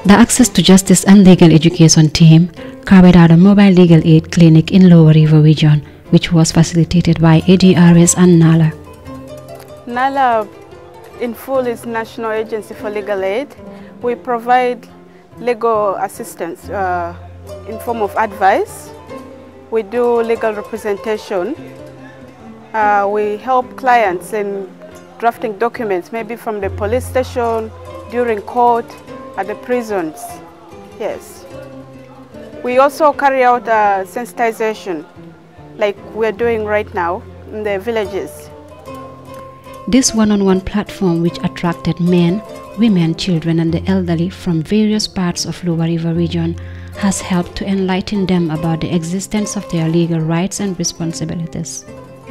The Access to Justice and Legal Education team carried out a mobile legal aid clinic in Lower River Region, which was facilitated by ADRS and NALA. NALA in full is National Agency for Legal Aid. We provide legal assistance in form of advice. We do legal representation. We help clients in drafting documents, maybe from the police station, during court, at the prisons. Yes. We also carry out sensitization, like we're doing right now in the villages. This one-on-one platform, which attracted men, women, children, and the elderly from various parts of Lower River Region, has helped to enlighten them about the existence of their legal rights and responsibilities.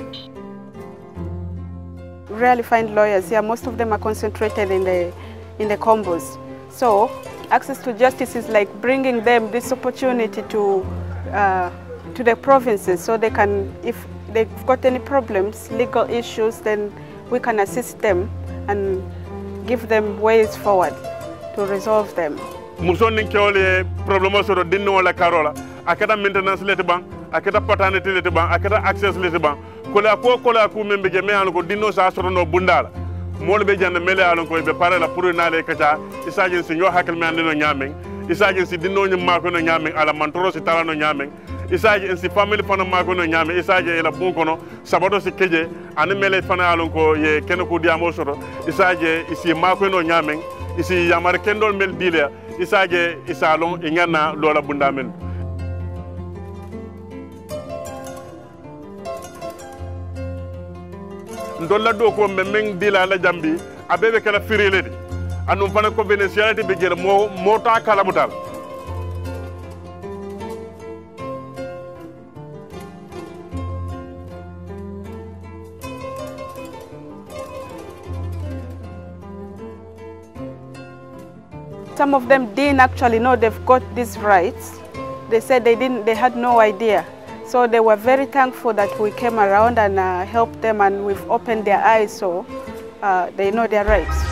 Rarely find lawyers here. Most of them are concentrated in the combos. So Access to Justice is like bringing them this opportunity to the provinces, so they can, if they've got any problems, legal issues, then we can assist them and give them ways forward to resolve them. Muso ninkewole problemo soro dinno wala karola akada maintenance leti ban akada paternity leti ban akada access leti ban kola ko membe je me an ko dinno sa soro no bundala mol be janne mele alon ko be pare la pour na le kacha isaje si nyo hakkel me andino nyamen isaje si dinno nyum mako no nyamen ala mantoro si tala no nyamen isaje si family fana mako no nyamen isaje la bon kono sabato si keje an mele fana alon ko ye ken ko diamo soro isaje isi mako no nyamen isi yamar kendol mel dile isaje isalon ingana lola bundamen. Ndolla do ko memeng dila la jambi abebe kala firiledi anum fana ko benesiality be jere mo ta kala mutal. Some of them didn't actually know they've got these rights. They said they had no idea. So they were very thankful that we came around and helped them, and we've opened their eyes so they know their rights.